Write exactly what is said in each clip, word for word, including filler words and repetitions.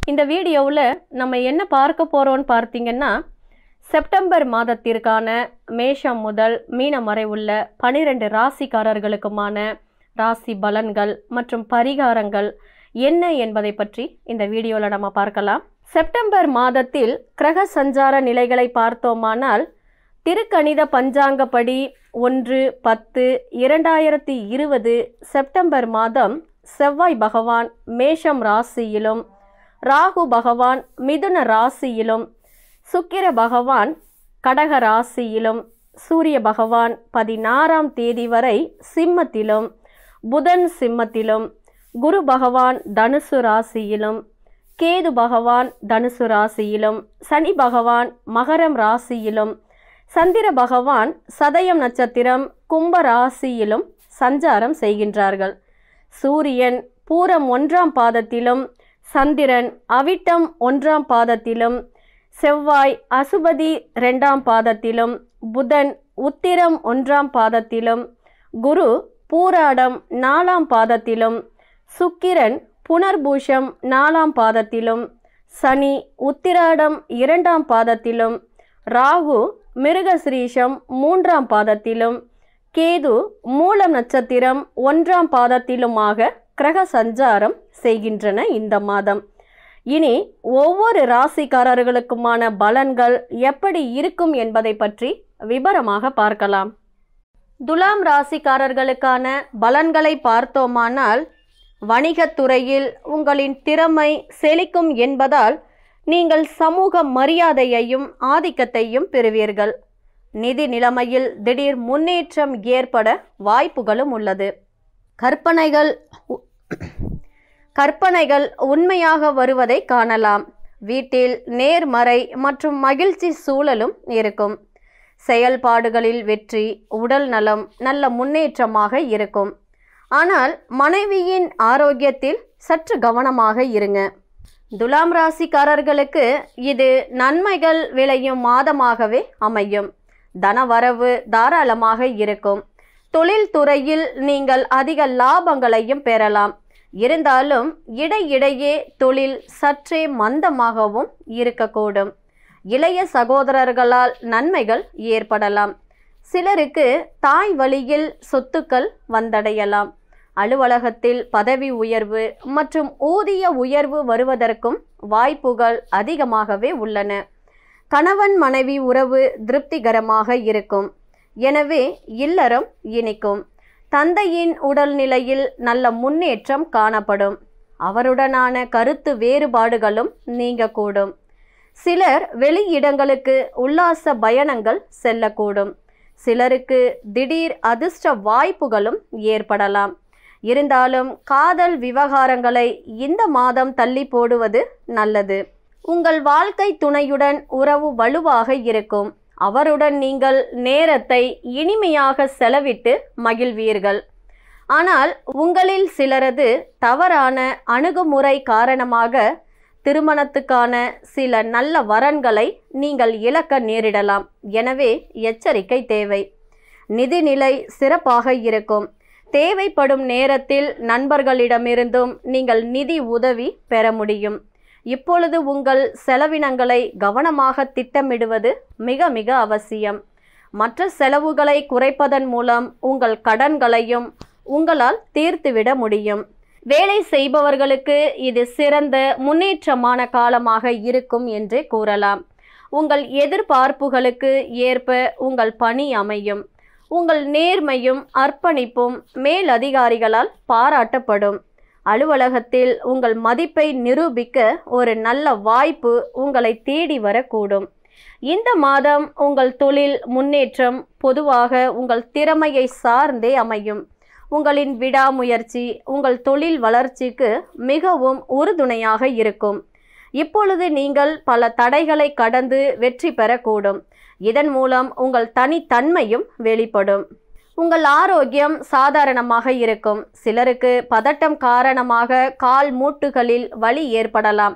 இந்த வீடியோவில் நம்ம என்ன பார்க்க போகிறோம்னு பார்த்தீங்கன்னா, செப்டம்பர் மாதத்திற்கான மேஷம் முதல் மீனம் வரை உள்ள பனிரெண்டு ராசிக்காரர்களுக்குமான ராசி பலன்கள் மற்றும் பரிகாரங்கள் என்ன என்பதை பற்றி இந்த வீடியோவில் நம்ம பார்க்கலாம். செப்டம்பர் மாதத்தில் கிரக சஞ்சார நிலைகளை பார்த்தோமானால், திருக்கணித பஞ்சாங்கப்படி ஒன்று பத்து இரண்டாயிரத்தி இருபது செப்டம்பர் மாதம் செவ்வாய் பகவான் மேஷம் ராசியிலும், ராகு பகவான் மிதுன ராசியிலும், சுக்கிர பகவான் கடக ராசியிலும், சூரிய பகவான் பதினாறாம் தேதி வரை சிம்மத்திலும், புதன் சிம்மத்திலும், குரு பகவான் தனுசு ராசியிலும், கேது பகவான் தனுசு ராசியிலும், சனி பகவான் மகரம் ராசியிலும், சந்திர பகவான் சதயம் நட்சத்திரம் கும்ப ராசியிலும் சஞ்சாரம் செய்கின்றார்கள். சூரியன் பூரம் ஒன்றாம் பாதத்திலும், சந்திரன் அவிட்டம் ஒன்றாம் பாதத்திலும், செவ்வாய் அசுபதி இரண்டாம் பாதத்திலும், புதன் உத்திரம் ஒன்றாம் பாதத்திலும், குரு பூராடம் நாலாம் பாதத்திலும், சுக்கிரன் புனர்பூஷம் நாலாம் பாதத்திலும், சனி உத்திராடம் இரண்டாம் பாதத்திலும், ராகு மிருகசிரீஷம் மூன்றாம் பாதத்திலும், கேது மூலம் நட்சத்திரம் ஒன்றாம் பாதத்திலுமாக கிரக சஞ்சாரம் செய்கின்றன இந்த மாதம். இனி ஒவ்வொரு ராசிக்காரர்களுக்குமான பலன்கள் எப்படி இருக்கும் என்பதை பற்றி விபரமாக பார்க்கலாம். துலாம் ராசிக்காரர்களுக்கான பலன்களை பார்த்தோமானால், வணிகத்துறையில் உங்களின் திறமை செழிக்கும் என்பதால் நீங்கள் சமூக மரியாதையையும் ஆதிக்கத்தையும் பெறுவீர்கள். நிதி நிலைமையில் திடீர் முன்னேற்றம் ஏற்பட வாய்ப்புகளும் உள்ளது. கற்பனைகள் கற்பனைகள் உண்மையாக வருவதை காணலாம். வீட்டில் நேர்மறை மற்றும் மகிழ்ச்சி சூழலும் இருக்கும். செயல்பாடுகளில் வெற்றி, உடல் நலம் நல்ல முன்னேற்றமாக இருக்கும். ஆனால் மனைவியின் ஆரோக்கியத்தில் சற்று கவனமாக இருங்க. துலாம் ராசிக்காரர்களுக்கு இது நன்மைகள் விளையும் மாதமாகவே அமையும். தனவரவு தாராளமாக இருக்கும். தொழில் துறையில் நீங்கள் அதிக லாபங்களையும் பெறலாம். இருந்தாலும் இடையிடையே தொழில் சற்றே மந்தமாகவும் இருக்கக்கூடும். இளைய சகோதரர்களால் நன்மைகள் ஏற்படலாம். சிலருக்கு தாய் வழியில் சொத்துக்கள் வந்தடையலாம். அலுவலகத்தில் பதவி உயர்வு மற்றும் ஊதிய உயர்வு வருவதற்கும் வாய்ப்புகள் அதிகமாகவே உள்ளன. கணவன் மனைவி உறவு திருப்திகரமாக இருக்கும். எனவே இல்லறம் இனிக்கும். தந்தையின் உடல்நிலையில் நல்ல முன்னேற்றம் காணப்படும். அவருடனான கருத்து வேறுபாடுகளும் நீங்கக்கூடும். சிலர் வெளியிடங்களுக்கு உல்லாச பயணங்கள் செல்லக்கூடும். சிலருக்கு திடீர் அதிர்ஷ்ட வாய்ப்புகளும் ஏற்படலாம். இருந்தாலும் காதல் விவகாரங்களை இந்த மாதம் தள்ளி போடுவது நல்லது. உங்கள் வாழ்க்கை துணையுடன் உறவு வலுவாக இருக்கும். அவருடன் நீங்கள் நேரத்தை இனிமையாக செலவிட்டு மகிழ்வீர்கள். ஆனால் உங்களில் சிலரது தவறான அணுகுமுறை காரணமாக திருமணத்துக்கான சில நல்ல வரன்களை நீங்கள் இழக்க நேரிடலாம். எனவே எச்சரிக்கை தேவை. நிதிநிலை சிறப்பாக இருக்கும். தேவைப்படும் நேரத்தில் நண்பர்களிடமிருந்தும் நீங்கள் நிதி உதவி பெற முடியும். இப்பொழுது உங்கள் செலவினங்களை கவனமாக திட்டமிடுவது மிக மிக அவசியம். மற்ற செலவுகளை குறைப்பதன் மூலம் உங்கள் கடன்களையும் உங்களால் தீர்த்துவிட முடியும். வேலை செய்பவர்களுக்கு இது சிறந்த முன்னேற்றமான காலமாக இருக்கும் என்றே கூறலாம். உங்கள் எதிர்பார்ப்புகளுக்கு ஏற்ப உங்கள் பணி அமையும். உங்கள் நேர்மையும் அர்ப்பணிப்பும் மேலதிகாரிகளால் பாராட்டப்படும். அலுவலகத்தில் உங்கள் மதிப்பை நிரூபிக்க ஒரு நல்ல வாய்ப்பு உங்களை தேடி வரக்கூடும். இந்த மாதம் உங்கள் தொழில் முன்னேற்றம் பொதுவாக உங்கள் திறமையை சார்ந்தே அமையும். உங்களின் விடாமுயற்சி உங்கள் தொழில் வளர்ச்சிக்கு மிகவும் உறுதுணையாக இருக்கும். இப்பொழுது நீங்கள் பல தடைகளை கடந்து வெற்றி பெறக்கூடும். இதன் மூலம் உங்கள் தனித்தன்மையும் வெளிப்படும். உங்கள் ஆரோக்கியம் சாதாரணமாக இருக்கும். சிலருக்கு பதட்டம் காரணமாக கால் மூட்டுகளில் வலி ஏற்படலாம்.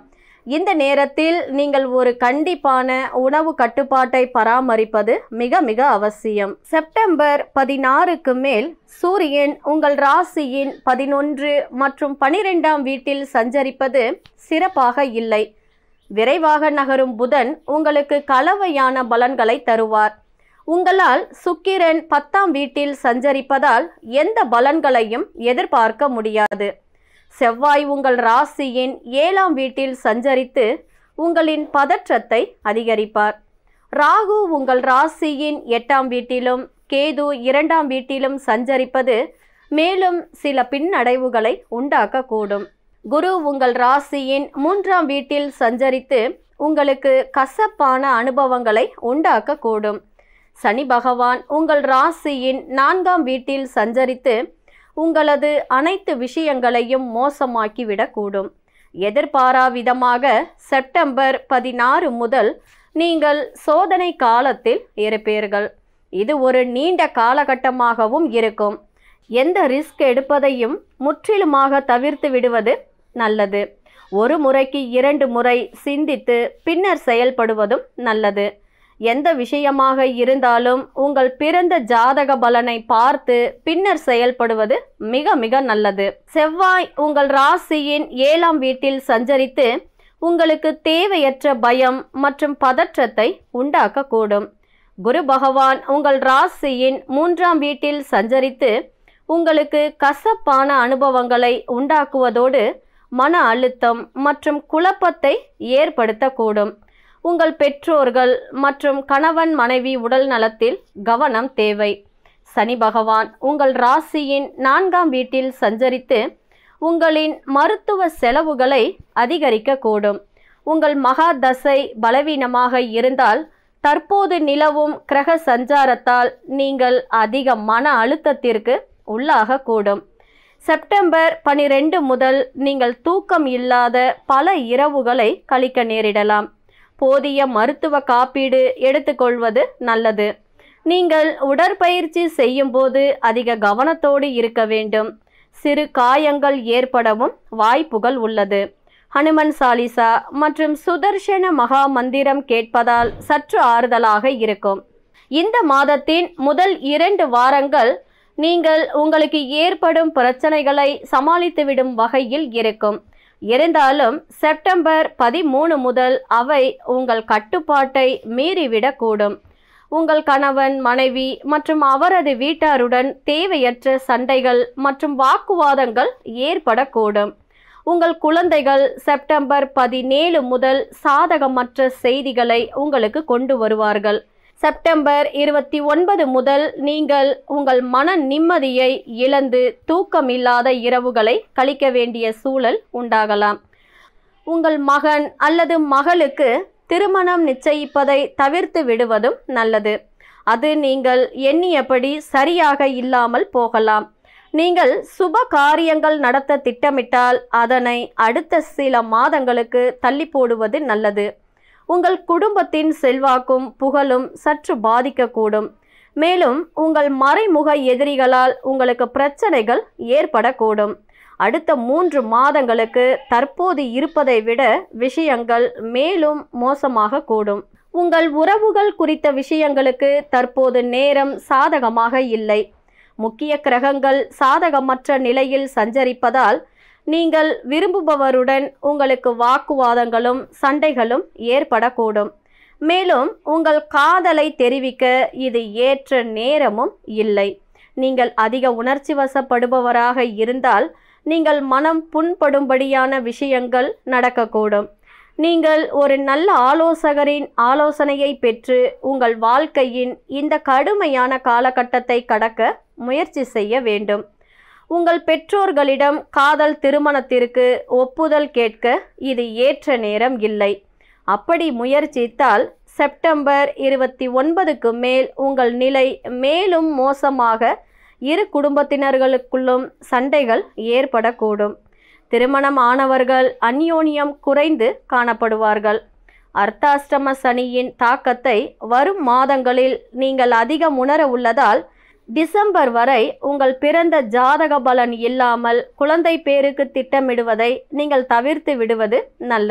இந்த நேரத்தில் நீங்கள் ஒரு கண்டிப்பான உணவு கட்டுப்பாட்டை பராமரிப்பது மிக மிக அவசியம். செப்டம்பர் பதினாறுக்கு மேல் சூரியன் உங்கள் ராசியின் பதினொன்று மற்றும் பனிரெண்டாம் வீட்டில் சஞ்சரிப்பது சிறப்பாக இல்லை. விரைவாக நகரும் புதன் உங்களுக்கு கலவையான பலன்களை தருவார். உங்களால் சுக்கிரன் பத்தாம் வீட்டில் சஞ்சரிப்பதால் எந்த பலன்களையும் எதிர்பார்க்க முடியாது. செவ்வாய் உங்கள் ராசியின் ஏழாம் வீட்டில் சஞ்சரித்து உங்களின் பதற்றத்தை அதிகரிப்பார். ராகு உங்கள் ராசியின் எட்டாம் வீட்டிலும் கேது இரண்டாம் வீட்டிலும் சஞ்சரிப்பது மேலும் சில பின்னடைவுகளை உண்டாக்கக்கூடும். குரு உங்கள் ராசியின் மூன்றாம் வீட்டில் சஞ்சரித்து உங்களுக்கு கசப்பான அனுபவங்களை உண்டாக்கக்கூடும். சனி பகவான் உங்கள் ராசியின் நான்காம் வீட்டில் சஞ்சரித்து உங்களது அனைத்து விஷயங்களையும் மோசமாக்கிவிடக்கூடும். எதிர்பாராவிதமாக செப்டம்பர் பதினாறு முதல் நீங்கள் சோதனை காலத்தில் இருப்பீர்கள். இது ஒரு நீண்ட காலகட்டமாகவும் இருக்கும். எந்த ரிஸ்க் எடுப்பதையும் முற்றிலுமாக தவிர்த்து விடுவது நல்லது. ஒரு முறைக்கு இரண்டு முறை சிந்தித்து பின்னர் செயல்படுவதும் நல்லது. எந்த விஷயமாக இருந்தாலும் உங்கள் பிறந்த ஜாதக பலனை பார்த்து பின்னர் செயல்படுவது மிக மிக நல்லது. செவ்வாய் உங்கள் ராசியின் ஏழாம் வீட்டில் சஞ்சரித்து உங்களுக்கு தேவையற்ற பயம் மற்றும் பதற்றத்தை உண்டாக்கக்கூடும். குரு பகவான் உங்கள் ராசியின் மூன்றாம் வீட்டில் சஞ்சரித்து உங்களுக்கு கசப்பான அனுபவங்களை உண்டாக்குவதோடு மன அழுத்தம் மற்றும் குழப்பத்தை ஏற்படுத்தக்கூடும். உங்கள் பெற்றோர்கள் மற்றும் கணவன் மனைவி உடல் நலத்தில் கவனம் தேவை. சனி பகவான் உங்கள் ராசியின் நான்காம் வீட்டில் சஞ்சரித்து உங்களின் மருத்துவ செலவுகளை அதிகரிக்கக்கூடும். உங்கள் மகா தசை பலவீனமாக இருந்தால் தற்போது நிலவும் கிரக சஞ்சாரத்தால் நீங்கள் அதிக மன அழுத்தத்திற்கு உள்ளாகக்கூடும். செப்டம்பர் பனிரெண்டு முதல் நீங்கள் தூக்கம் இல்லாத பல இரவுகளை கழிக்க நேரிடலாம். போதிய மருத்துவ காப்பீடு எடுத்துக்கொள்வது நல்லது. நீங்கள் உடற்பயிற்சி செய்யும் போது அதிக கவனத்தோடு இருக்க வேண்டும். சிறு காயங்கள் ஏற்படவும் வாய்ப்புகள் உள்ளது. ஹனுமன் சாலிசா மற்றும் சுதர்சன மகா மந்திரம் கேட்பதால் சற்று ஆறுதலாக இருக்கும். இந்த மாதத்தின் முதல் இரண்டு வாரங்கள் நீங்கள் உங்களுக்கு ஏற்படும் பிரச்சனைகளை சமாளித்துவிடும் வகையில் இருக்கும். இருந்தாலும் செப்டம்பர் பதிமூணு முதல் அவை உங்கள் கட்டுப்பாட்டை மீறிவிடக்கூடும். உங்கள் கணவன் மனைவி மற்றும் அவரது வீட்டாருடன் தேவையற்ற சண்டைகள் மற்றும் வாக்குவாதங்கள் ஏற்படக்கூடும். உங்கள் குழந்தைகள் செப்டம்பர் பதினேழு முதல் சாதகமற்ற செய்திகளை உங்களுக்கு கொண்டு வருவார்கள். செப்டம்பர் இருபத்தி ஒன்பது முதல் நீங்கள் உங்கள் மன நிம்மதியை இழந்து தூக்கமில்லாத இரவுகளை கழிக்க வேண்டிய சூழல் உண்டாகலாம். உங்கள் மகன் அல்லது மகளுக்கு திருமணம் நிச்சயிப்பதை தவிர்த்து விடுவதும் நல்லது. அது நீங்கள் எண்ணியபடி சரியாக இல்லாமல் போகலாம். நீங்கள் சுப காரியங்கள் நடத்த திட்டமிட்டால் அதனை அடுத்த சில மாதங்களுக்கு தள்ளி போடுவது நல்லது. உங்கள் குடும்பத்தின் செல்வாக்கும் புகழும் சற்று பாதிக்கக்கூடும். மேலும் உங்கள் மறைமுக எதிரிகளால் உங்களுக்கு பிரச்சனைகள் ஏற்படக்கூடும். அடுத்த மூன்று மாதங்களுக்கு தற்போது இருப்பதை விட விஷயங்கள் மேலும் மோசமாக கூடும். உங்கள் உறவுகள் குறித்த விஷயங்களுக்கு தற்போது நேரம் சாதகமாக இல்லை. முக்கிய கிரகங்கள் சாதகமற்ற நிலையில் சஞ்சரிப்பதால் நீங்கள் விரும்புபவருடன் உங்களுக்கு வாக்குவாதங்களும் சண்டைகளும் ஏற்படக்கூடும். மேலும் உங்கள் காதலை தெரிவிக்க இது ஏற்ற நேரமும் இல்லை. நீங்கள் அதிக உணர்ச்சி வசப்படுபவராக இருந்தால் நீங்கள் மனம் புண்படும்படியான விஷயங்கள் நடக்கக்கூடும். நீங்கள் ஒரு நல்ல ஆலோசகரின் ஆலோசனையை பெற்று உங்கள் வாழ்க்கையின் இந்த கடுமையான காலகட்டத்தை கடக்க முயற்சி செய்ய வேண்டும். உங்கள் பெற்றோர்களிடம் காதல் திருமணத்திற்கு ஒப்புதல் கேட்க இது ஏற்ற நேரம் இல்லை. அப்படி முயற்சித்தால் செப்டம்பர் இருபத்தி ஒன்பதுக்கு மேல் உங்கள் நிலை மேலும் மோசமாக இரு குடும்பத்தினர்களுக்குள்ளும் சண்டைகள் ஏற்படக்கூடும். திருமணம் ஆனவர்கள் அந்யோன்யம் குறைந்து காணப்படுவார்கள். அர்த்தாஷ்டம சனியின் தாக்கத்தை வரும் மாதங்களில் நீங்கள் அதிகம் உணர உள்ளதால் டிசம்பர் வரை உங்கள் பிறந்த ஜாதக பலன் இல்லாமல் குழந்தை பேருக்கு திட்டமிடுவதை நீங்கள் தவிர்த்து விடுவது நல்லது.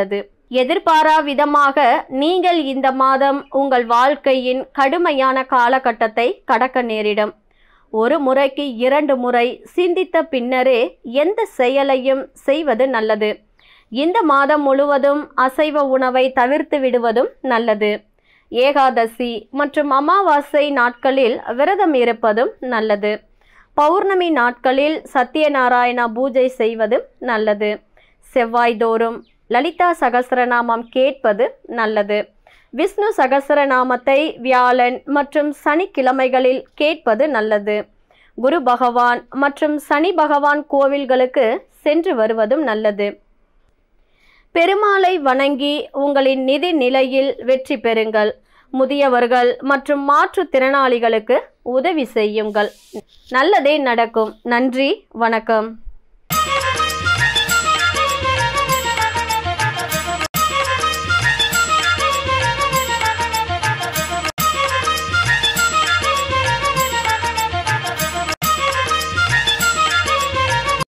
எதிர்பாரா விதமாக நீங்கள் இந்த மாதம் உங்கள் வாழ்க்கையின் கடுமையான காலகட்டத்தை கடக்க நேரிடும். ஒரு முறைக்கு இரண்டு முறை சிந்தித்த பின்னரே எந்த செயலையும் செய்வது நல்லது. இந்த மாதம் முழுவதும் அசைவ உணவை தவிர்த்து விடுவதும் நல்லது. ஏகாதசி மற்றும் அமாவாசை நாட்களில் விரதம் இருப்பதும் நல்லது. பௌர்ணமி நாட்களில் சத்யநாராயண பூஜை செய்வதும் நல்லது. செவ்வாய்தோறும் லலிதா சகஸ்ரநாமம் கேட்பது நல்லது. விஷ்ணு சகஸ்ரநாமத்தை வியாழன் மற்றும் சனிக்கிழமைகளில் கேட்பது நல்லது. குரு பகவான் மற்றும் சனி பகவான் கோவில்களுக்கு சென்று வருவதும் நல்லது. பெருமாளை வணங்கி உங்களின் நிதி நிலையில் வெற்றி பெறுங்கள். முதியவர்கள் மற்றும் மாற்றுத்திறனாளிகளுக்கு உதவி செய்யுங்கள். நல்லதே நடக்கும். நன்றி, வணக்கம்.